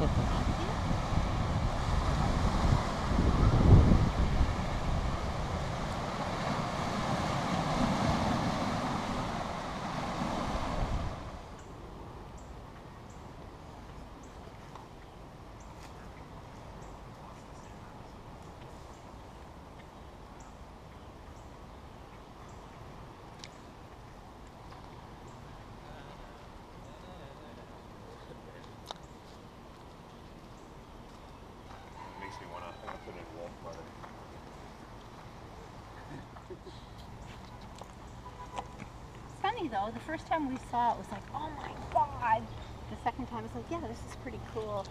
Makes me want to put in wolf mother. It's funny though, the first time we saw it was like, oh my god. The second time it's like, yeah, this is pretty cool.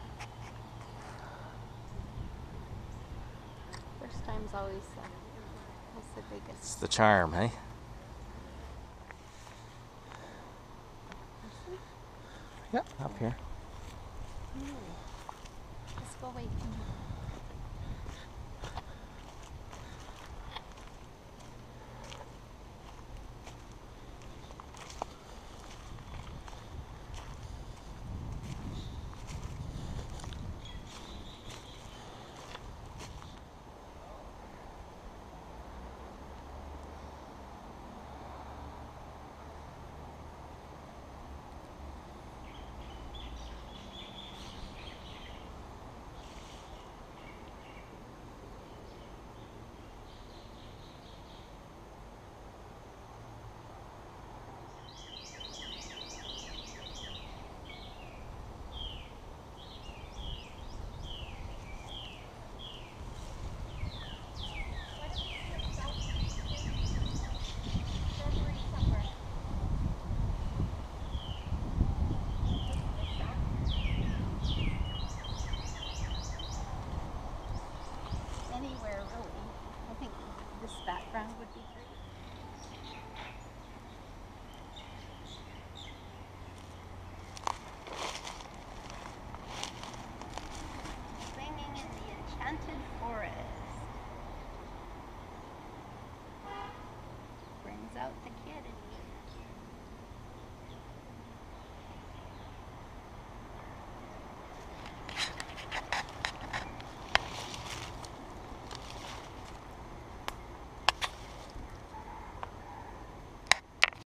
First time's always the biggest. It's the charm, hey? Yeah, up here. Let's go wait.